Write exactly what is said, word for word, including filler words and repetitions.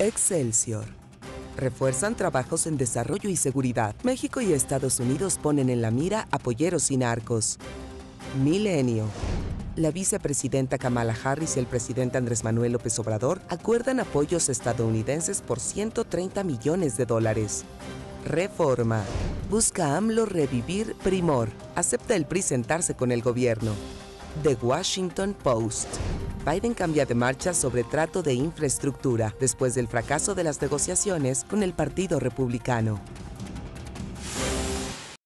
Excelsior. Refuerzan trabajos en desarrollo y seguridad. México y Estados Unidos ponen en la mira a polleros y narcos. Milenio. La vicepresidenta Kamala Harris y el presidente Andrés Manuel López Obrador acuerdan apoyos estadounidenses por ciento treinta millones de dólares. Reforma. Busca AMLO revivir Primor. Acepta el P R I sentarse con el gobierno. The Washington Post. Biden cambia de marcha sobre trato de infraestructura después del fracaso de las negociaciones con el Partido Republicano.